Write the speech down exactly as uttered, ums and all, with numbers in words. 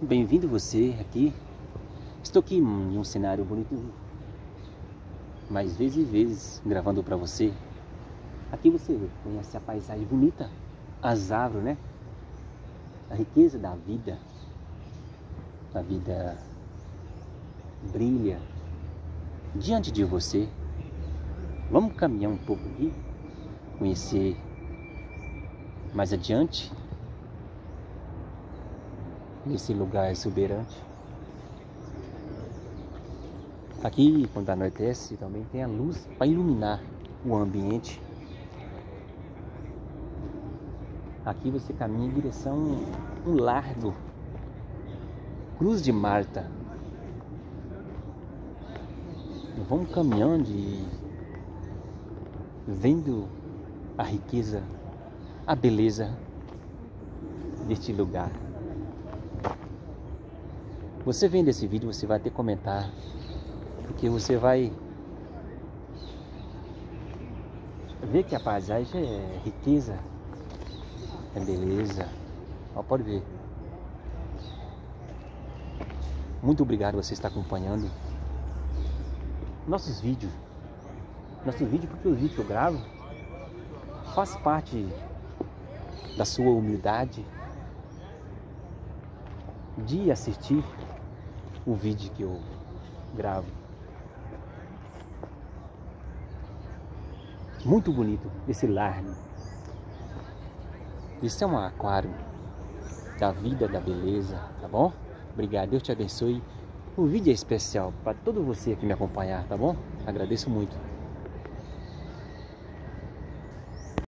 Bem-vindo você aqui. Estou aqui em um cenário bonito, mais vezes e vezes gravando para você. Aqui você conhece a paisagem bonita, as árvores, né? A riqueza da vida. A vida brilha diante de você. Vamos caminhar um pouco aqui, conhecer mais adiante esse lugar exuberante. Aqui, quando anoitece, também tem a luz para iluminar o ambiente. Aqui você caminha em direção a um largo, Cruz de Malta. Vamos caminhando e vendo a riqueza, a beleza deste lugar. Você vendo esse vídeo, você vai ter que comentar, porque você vai ver que a paisagem é riqueza, é beleza. Ó, pode ver. Muito obrigado por você estar acompanhando nossos vídeos. Nossos vídeos, porque os vídeos que eu gravo faz parte da sua humildade de assistir o vídeo que eu gravo. Muito bonito esse largo. Isso é um aquário da vida, da beleza, tá bom? Obrigado, Deus te abençoe. O vídeo é especial para todo você que me acompanhar, tá bom? Agradeço muito.